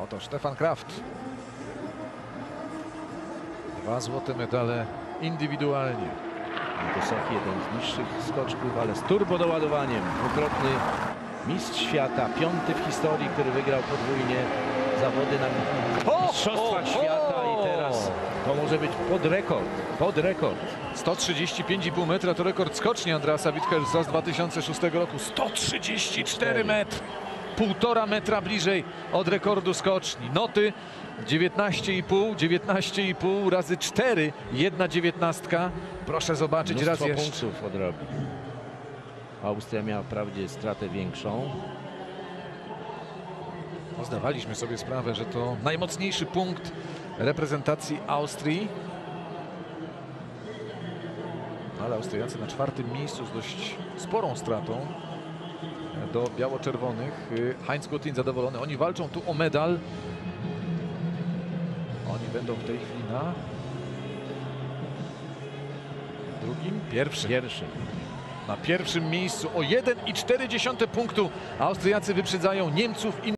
Oto Stefan Kraft. 2 złote medale indywidualnie. Wysocki, jeden z niższych skoczków, ale z turbodoładowaniem. Dwukrotny mistrz świata, 5. w historii, który wygrał podwójnie zawody na mistrzostwach świata i teraz to może być pod rekord. 135,5 metra to rekord skoczni Andreasa Witthölzla z 2006 roku. 134 metry. 1,5 metra bliżej od rekordu skoczni. Noty 19,5 razy 4, 1,19. Proszę zobaczyć raz jeszcze. Punktów odrobi. Austria miała wprawdzie stratę większą. Zdawaliśmy sobie sprawę, że to najmocniejszy punkt reprezentacji Austrii. Ale Austriacy na 4. miejscu z dość sporą stratą do biało-czerwonych. Heinz Gottin zadowolony. Oni walczą tu o medal. Oni będą w tej chwili na drugim? Pierwszym. Na pierwszym miejscu o 1,4 punktu Austriacy wyprzedzają Niemców i